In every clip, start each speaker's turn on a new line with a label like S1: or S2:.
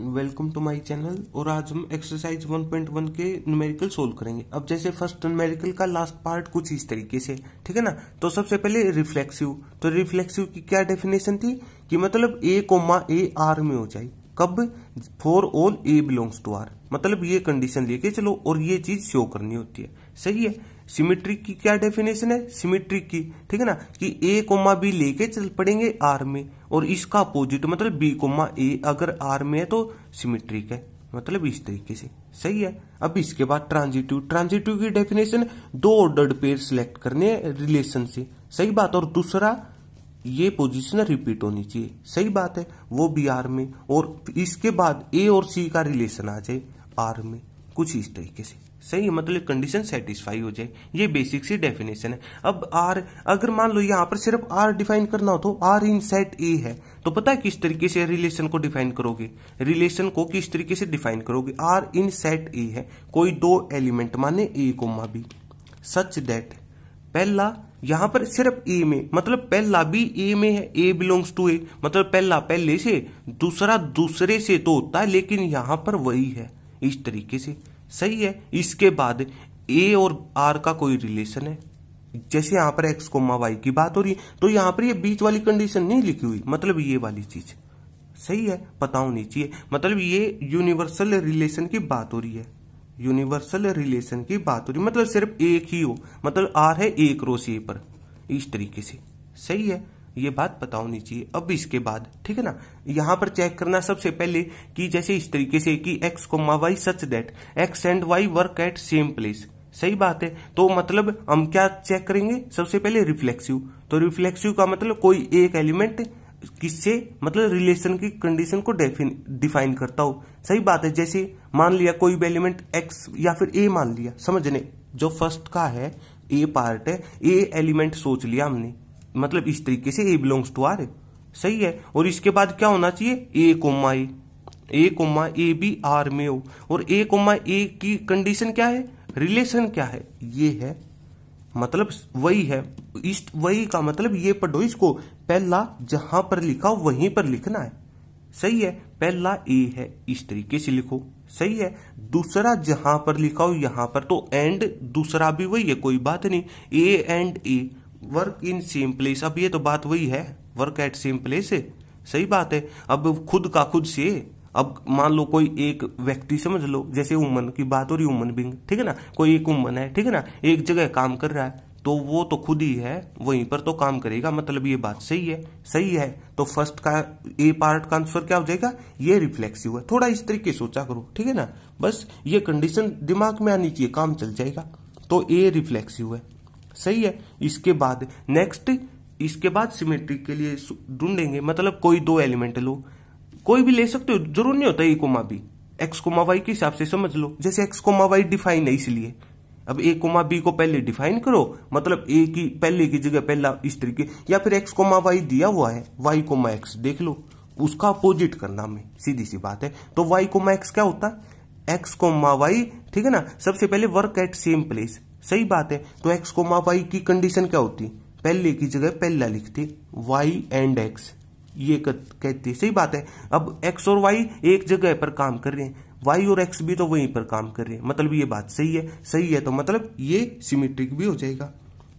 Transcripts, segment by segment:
S1: Welcome to my channel. और आज हम एक्सरसाइज 1.1 के न्यूमेरिकल सोल्व करेंगे। अब जैसे फर्स्ट न्यूमेरिकल का लास्ट पार्ट कुछ इस तरीके से, ठीक है ना। तो सबसे पहले रिफ्लेक्सिव। तो रिफ्लेक्सिव की क्या डेफिनेशन थी कि मतलब ए कोमा ए आर में हो जाए। कब? For all A belongs to R, मतलब ये कंडीशन लेके चलो और ये चीज शो करनी होती है। सही है। सिमेट्रिक की क्या डेफिनेशन है? सिमेट्रिक की, ठीक है ना, कि ए कोमा बी लेके चल पड़ेंगे आर में, और इसका अपोजिट मतलब बी कोमा ए अगर आर में है तो सिमेट्रिक है, मतलब इस तरीके से। सही है। अब इसके बाद ट्रांजिटिव। ट्रांजिटिव की डेफिनेशन दो ऑर्डर्ड पेयर सिलेक्ट करने रिलेशन से। सही बात। और दूसरा ये पोजीशन रिपीट होनी चाहिए। सही बात है, वो भी आर में। और इसके बाद ए और सी का रिलेशन आ जाए आर में, कुछ इस तरीके से। सही है, मतलब कंडीशन सेटिस्फाई हो जाए। ये बेसिक सी डेफिनेशन है। अब आर, अगर मान लो यहां पर सिर्फ आर डिफाइन करना हो तो आर इन सेट ए है, तो पता है किस तरीके से रिलेशन को डिफाइन करोगे? रिलेशन को किस तरीके से डिफाइन करोगे? आर इन सेट ए है, कोई दो एलिमेंट माने A comma B, such that पहला यहां पर सिर्फ ए में, मतलब पहला भी ए में है, ए बिलोंग्स टू ए, मतलब पहला पहले से, दूसरा दूसरे से तो होता है, लेकिन यहां पर वही है, इस तरीके से। सही है। इसके बाद ए और आर का कोई रिलेशन है, जैसे यहां पर एक्स कोमा वाई की बात हो रही है, तो यहां पर ये बीच वाली कंडीशन नहीं लिखी हुई, मतलब ये वाली चीज। सही है, पता होनी चाहिए। मतलब ये यूनिवर्सल रिलेशन की बात हो रही है, यूनिवर्सल रिलेशन की बात हो रही है, मतलब सिर्फ एक ही हो, मतलब आर है ए क्रॉस ए पर, इस तरीके से। सही है, ये बात पता होनी चाहिए। अब इसके बाद, ठीक है ना, यहां पर चेक करना सबसे पहले कि जैसे इस तरीके से कि x comma Y such that X and Y work at same place. सही बात है। तो मतलब हम क्या चेक करेंगे? सबसे पहले रिफ्लेक्सिव। तो रिफ्लेक्सिव का मतलब कोई एक एलिमेंट किससे, मतलब रिलेशन की कंडीशन को डिफाइन करता हो। सही बात है। जैसे मान लिया कोई भी एलिमेंट एक्स या फिर ए मान लिया, समझने जो फर्स्ट का है ए पार्ट है, ए एलिमेंट सोच लिया हमने, मतलब इस तरीके से ए बिलोंग्स टू आर है। सही है। और इसके बाद क्या होना चाहिए? ए कोमा ए, ए कोमा ए भी आर में हो, और ए कोमा ए की कंडीशन क्या है? रिलेशन क्या है? ये है, मतलब वही है। इस वही का मतलब ये पढ़ो इसको, पहला जहां पर लिखा हो वहीं पर लिखना है। सही है। पहला ए है, इस तरीके से लिखो। सही है। दूसरा जहां पर लिखा हो यहां पर, तो एंड दूसरा भी वही है, कोई बात नहीं। A and A work in same place. अब ये तो बात वही है, वर्क एट सेम प्लेस है। सही बात है। अब खुद का खुद से, अब मान लो कोई एक व्यक्ति, समझ लो जैसे वुमन की बात हो रही, वुमन बिंग, ठीक है ना, कोई एक वुमन है, ठीक है ना, एक जगह काम कर रहा है, तो वो तो खुद ही है, वहीं पर तो काम करेगा, मतलब ये बात सही है। सही है। तो फर्स्ट का ए पार्ट का आंसर क्या हो जाएगा? ये रिफ्लेक्सिव है। थोड़ा इस तरीके सोचा करो, ठीक है ना, बस ये कंडीशन दिमाग में आनी चाहिए, काम चल जाएगा। तो ए रिफ्लेक्सिव है। सही है। इसके बाद नेक्स्ट, इसके बाद सिमेट्रिक के लिए ढूंढेंगे, मतलब कोई दो एलिमेंट लो, कोई भी ले सकते हो, जरूर नहीं होता A comma B, X comma Y के हिसाब से समझ लो। जैसे एक्स कोमा वाई डिफाइन है, इसलिए अब ए कोमा बी को पहले डिफाइन करो, मतलब ए की पहले की जगह पहला, इस तरीके। या फिर एक्स कोमा वाई दिया हुआ है, वाई कोमा एक्स देख लो, उसका अपोजिट करना में, सीधी सी बात है। तो वाई कोमा एक्स क्या होता है? एक्स कोमा वाई, ठीक है ना, सबसे पहले वर्क एट सेम प्लेस। सही बात है। तो एक्स कोमा वाई की कंडीशन क्या होती? पहले की जगह पहला लिखते, वाई एंड एक्स, ये कहते। सही बात है। अब एक्स और वाई एक जगह पर काम कर रहे हैं, वाई और एक्स भी तो वहीं पर काम कर रहे हैं, मतलब ये बात सही है। सही है, तो मतलब ये सिमेट्रिक भी हो जाएगा।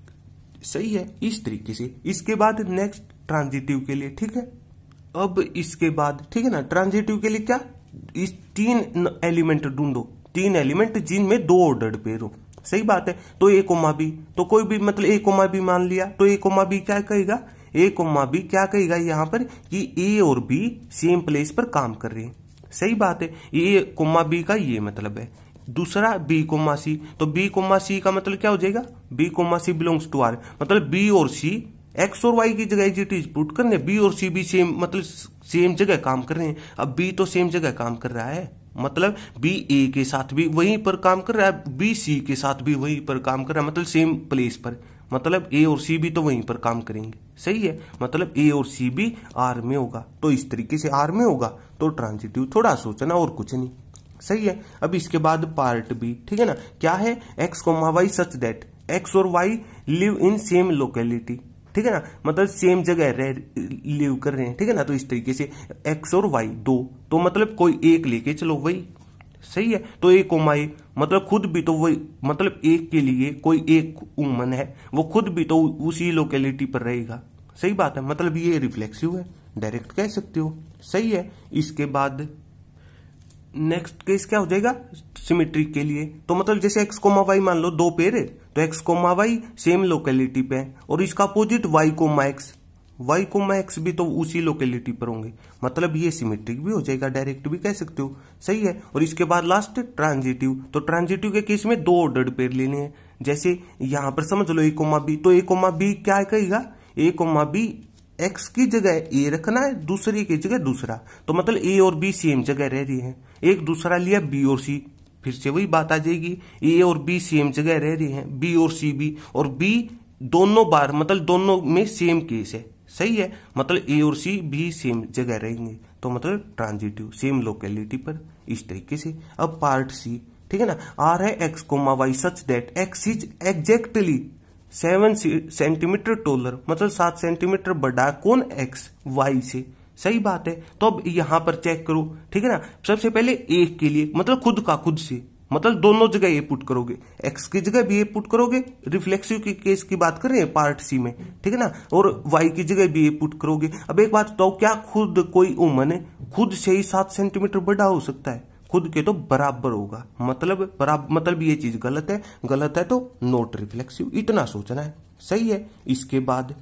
S1: सही है, इस तरीके से। इसके बाद नेक्स्ट ट्रांजिटिव के लिए, ठीक है। अब इसके बाद, ठीक है ना, ट्रांजिटिव के लिए क्या, इस तीन एलिमेंट ढूंढो, तीन एलिमेंट जिनमें दो ऑर्डर्ड पेयर हो। सही बात है। तो ए कोमा बी, तो कोई भी, मतलब ए कोमा बी मान लिया, तो ए कोमा बी क्या कहेगा? ए कोमा बी क्या कहेगा यहां पर कि ए और बी सेम प्लेस पर काम कर रहे हैं। सही बात है। ए कोमा बी का ये मतलब है। दूसरा बी कोमा सी, तो बी कोमा सी का मतलब क्या हो जाएगा? B comma C belongs to R, मतलब बी और सी एक्स और वाई की जगह एज इट इज पुट करने, बी और सी भी सेम, मतलब सेम जगह काम कर रहे हैं। अब बी तो सेम जगह काम कर रहा है, मतलब बी ए के साथ भी वहीं पर काम कर रहा है, बी सी के साथ भी वहीं पर काम कर रहा है, मतलब सेम प्लेस पर, मतलब ए और सी भी तो वहीं पर काम करेंगे। सही है। मतलब ए और सी भी आर में होगा, तो इस तरीके से आर में होगा, तो ट्रांजिटिव। थोड़ा सोचना और कुछ नहीं। सही है। अब इसके बाद पार्ट बी, ठीक है ना, क्या है? X comma Y such that X और Y live in same locality. ठीक है ना, मतलब सेम जगह रह लिव कर रहे हैं, ठीक है ना। तो इस तरीके से एक्स और वाई दो, तो मतलब कोई एक लेके चलो, वही सही है। तो ए कोमा ए मतलब खुद भी तो वही, मतलब एक के लिए कोई एक वुमन है, वो खुद भी तो उसी लोकेलिटी पर रहेगा, सही बात है। मतलब ये रिफ्लेक्सिव है, डायरेक्ट कह सकते हो, सही है। इसके बाद नेक्स्ट केस क्या हो जाएगा सिमेट्रिक के लिए, तो मतलब जैसे एक्स कोमा वाई मान लो दो पेयर है, तो X comma Y same locality पे है और इसका अपोजिट वाई कोमा एक्स भी तो उसी लोकेलिटी पर होंगे, मतलब ये सिमेट्रिक भी हो जाएगा, डायरेक्ट भी कह सकते हो, सही है। और इसके बाद लास्ट ट्रांजिटिव, तो ट्रांजिटिव के केस में दो ऑर्डर्ड पेयर लेने हैं। जैसे यहां पर समझ लो ए कोमा बी, तो ए कोमा बी क्या कहेगा, ए कोमा बी एक्स की जगह ए रखना है, दूसरी की जगह दूसरा, तो मतलब ए और बी सेम जगह रह रही है, एक दूसरा लिया बी और सी, फिर से वही बात आ जाएगी, ए और बी सेम जगह रह रही हैं, बी और सी भी, और बी दोनों बार मतलब दोनों में सेम केस है, सही है। मतलब ए और सी भी सेम जगह रहेंगे, तो मतलब ट्रांजिटिव सेम लोकेलिटी पर, इस तरीके से। अब पार्ट सी, ठीक है ना, आर है X comma Y such that X is exactly 7 centimetre taller, मतलब 7 सेंटीमीटर बड़ा कौन, एक्स वाई से, सही बात है। तो अब यहां पर चेक करो, ठीक है ना, सबसे पहले एक के लिए मतलब खुद का खुद से, मतलब दोनों जगह ए पुट करोगे, एक्स की जगह भी ए पुट करोगे, रिफ्लेक्सिव की केस की बात कर रहे हैं पार्ट सी में, ठीक है ना, और वाई की जगह भी ए पुट करोगे। अब एक बात बताओ, क्या खुद कोई वुमन है खुद से ही 7 सेंटीमीटर बड़ा हो सकता है, खुद के तो बराबर होगा, मतलब बराबर, मतलब ये चीज गलत है, गलत है तो नॉट रिफ्लेक्सिव, इतना सोचना है, सही है। इसके बाद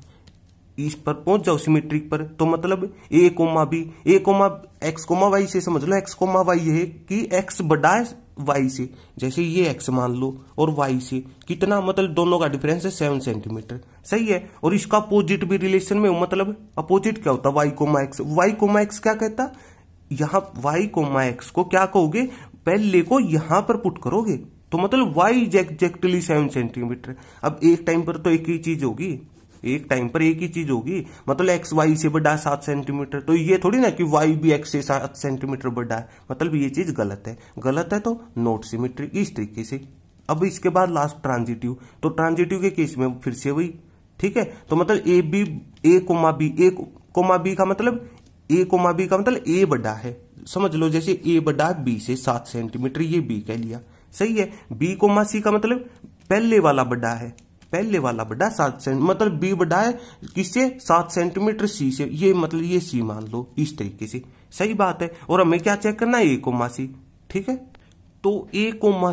S1: इस पर पहुंच जाओ सिमेट्रिक पर, तो मतलब A comma B, A comma X comma Y से समझ लो एक्स कोमा वाई है कि एक्स बड़ा है वाई से, जैसे ये एक्स मान लो और वाई से कितना, मतलब दोनों का डिफरेंस है 7 सेंटीमीटर, सही है। और इसका अपोजिट भी रिलेशन में, मतलब अपोजिट क्या होता, Y comma X, Y comma X क्या कहता, यहां वाई कोमा एक्स को क्या कहोगे, पहले को यहां पर पुट करोगे, तो मतलब वाई एग्जैक्टली 7 सेंटीमीटर। अब एक टाइम पर तो एक ही चीज होगी, एक टाइम पर एक ही चीज होगी, मतलब एक्स वाई से बड़ा 7 सेंटीमीटर, तो ये थोड़ी ना कि वाई भी एक्स से 7 सेंटीमीटर बड़ा है, मतलब ये चीज गलत है, गलत है तो नॉट सिमेट्रिक, इस तरीके से। अब इसके बाद लास्ट ट्रांजिटिव, तो ट्रांजिटिव के केस में फिर से वही, ठीक है, तो मतलब A B, A comma B, A comma B का मतलब, ए कोमा बी का मतलब ए बड़ा है, समझ लो जैसे ए बड़ा है बी से 7 सेंटीमीटर, ये बी कह लिया, सही है। बी कोमा सी का मतलब पहले वाला बड़ा है, पहले वाला बड़ा 7 सेंटीमीटर, मतलब बी बड़ा है किससे, 7 सेंटीमीटर सी से, ये मतलब ये सी मान लो, इस तरीके से, सही बात है। और हमें क्या चेक करना है, ए कोमा सी, ठीक है। तो ए कोमा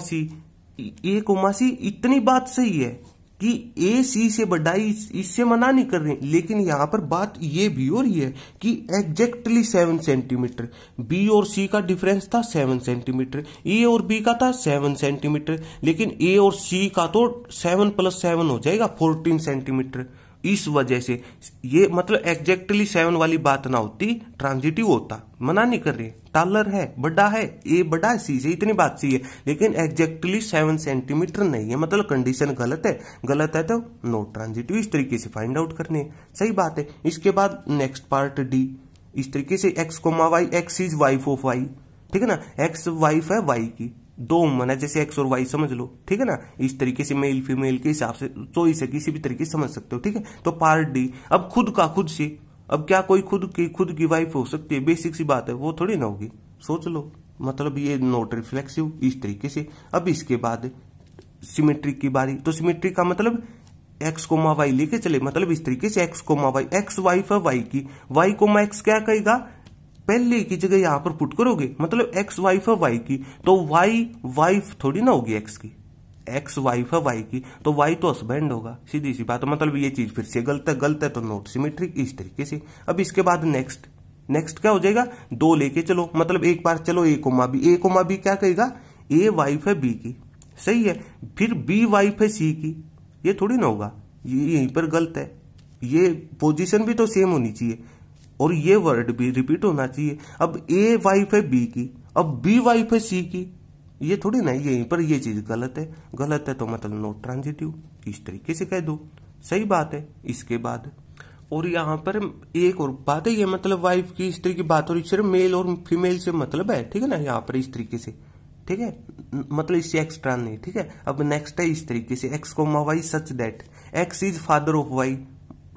S1: सी इतनी बात सही है कि ए सी से बड़ा, इससे मना नहीं कर रहे, लेकिन यहां पर बात ये भी हो रही है कि एग्जैक्टली 7 सेंटीमीटर, बी और सी का डिफरेंस था 7 सेंटीमीटर, ए और बी का था 7 सेंटीमीटर, लेकिन ए और सी का तो 7 + 7 हो जाएगा 14 सेंटीमीटर। इस वजह से ये मतलब एग्जैक्टली 7 वाली बात ना होती, ट्रांजिटिव होता, मना नहीं कर रहे, टालर है, बड़ा है, ए बड़ा है सी से, इतनी बात सी है, लेकिन एग्जैक्टली 7 सेंटीमीटर नहीं है, मतलब कंडीशन गलत है, गलत है तो नॉट ट्रांजिटिव, इस तरीके से फाइंड आउट करने, सही बात है। इसके बाद नेक्स्ट पार्ट डी, इस तरीके से X comma Y, X is wife of Y, ठीक है ना, एक्स वाइफ है वाई की, दो वुमन है जैसे एक्स और वाई समझ लो, ठीक है ना, इस तरीके से मेल फीमेल के हिसाब से चॉइस है, किसी भी तरीके से समझ सकते हो, ठीक है। तो पार्ट डी, अब खुद का खुद से, अब क्या कोई खुद की वाइफ हो सकती है, बेसिक सी बात है, वो थोड़ी ना होगी, सोच लो, मतलब ये नॉट रिफ्लेक्सिव, इस तरीके से। अब इसके बाद सिमेट्रिक की बारी, तो सिमेट्रिक का मतलब एक्स कोमा वाई लेके चले, मतलब इस तरीके से X comma Y, X wife है वाई की, वाई कोमा एक्स क्या कहेगा, पहले की जगह यहां पर पुट करोगे, मतलब एक्स वाइफ है वाई की, तो वाई वाइफ थोड़ी ना होगी एक्स की, एक्स वाइफ है वाई की, तो वाई तो हस्बैंड होगा, सीधी सी बात है, मतलब ये चीज फिर से गलत है, गलत है तो नॉट सिमेट्रिक, इस तरीके से। अब इसके बाद नेक्स्ट क्या हो जाएगा, दो लेके चलो, मतलब एक बार चलो ए कोमा बी क्या कहेगा, ए वाइफ है बी की, सही है, फिर बी वाइफ है सी की, ये थोड़ी ना होगा, ये यहीं पर गलत है, ये पोजीशन भी तो सेम होनी चाहिए और ये वर्ड भी रिपीट होना चाहिए। अब ए वाइफ है बी की, अब बी वाइफ है सी की, ये थोड़ी ना, यहीं पर ये चीज गलत है, गलत है तो मतलब नॉट ट्रांजिटिव, इस तरीके से कह दो, सही बात है। इसके बाद और यहाँ पर एक और बात है, ये मतलब वाइफ की इस तरह की बात, और सिर्फ मेल और फीमेल से मतलब है, ठीक है ना, यहाँ पर इस तरीके से, ठीक है, मतलब इससे एक्स्ट्रा नहीं, ठीक है। अब नेक्स्ट है इस तरीके से, X comma Y such that X is father of Y,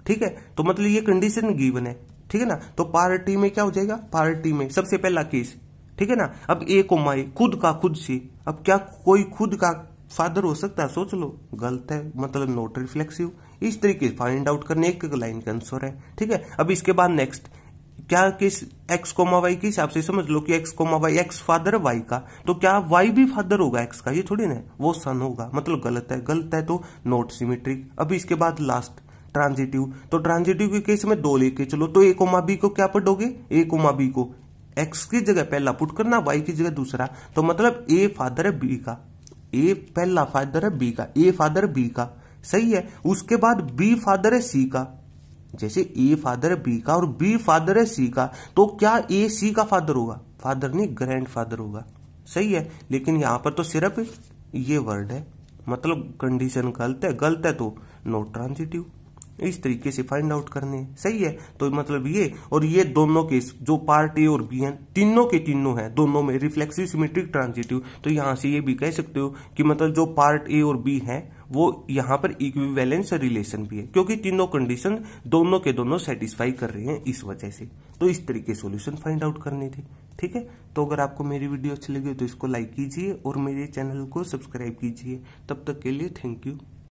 S1: ठीक है, तो मतलब ये कंडीशन गिवन है, ठीक है ना। तो पार्टी में क्या हो जाएगा, पार्टी में सबसे पहला केस, ठीक है ना। अब ए कोमा ए खुद का खुद से, अब क्या कोई खुद का फादर हो सकता है, सोच लो, गलत है, मतलब नॉट रिफ्लेक्सिव। इस तरीके से फाइंड आउट करने, एक लाइन का आंसर है, ठीक है। अब इसके बाद नेक्स्ट क्या केस, एक्स कोमा वाई के हिसाब से समझ लो कि x comma Y, x father है वाई का, तो क्या वाई भी फादर होगा एक्स का, ये थोड़ी ना, वो सन होगा, मतलब गलत है, गलत है तो नॉट सिमेट्रिक। अब इसके बाद लास्ट ट्रांजिटिव, तो ट्रांजिटिव के केस में दो लेके चलो, तो ए कोमा बी को क्या पढ़ोगे, ए कोमा बी को एक्स की जगह पहला पुट करना, वाई की जगह दूसरा, तो मतलब ए फादर है बी का, ए पहला फादर है बी का, ए फादर बी का, सही है। उसके बाद बी फादर है सी का, जैसे ए फादर है बी का और बी फादर है सी का, तो क्या ए सी का फादर होगा, फादर नहीं ग्रैंड फादर होगा, सही है। लेकिन यहां पर तो सिर्फ ये वर्ड है, मतलब कंडीशन गलत है, गलत है तो नॉट ट्रांजिटिव। इस तरीके से फाइंड आउट करने हैं, सही है। तो मतलब ये और ये दोनों केस जो पार्ट ए और बी हैं, तीनों के तीनों हैं, दोनों में रिफ्लेक्सिव, सिमेट्रिक, ट्रांजिटिव। तो यहां से ये भी कह सकते हो कि मतलब जो पार्ट ए और बी है वो यहाँ पर इक्विवेलेंस रिलेशन भी है, क्योंकि तीनों कंडीशन दोनों के दोनों सेटिस्फाई कर रहे हैं इस वजह से। तो इस तरीके सॉल्यूशन फाइंड आउट करने थे, ठीक है। तो अगर आपको मेरी वीडियो अच्छी लगी तो इसको लाइक कीजिए और मेरे चैनल को सब्सक्राइब कीजिए। तब तक के लिए थैंक यू।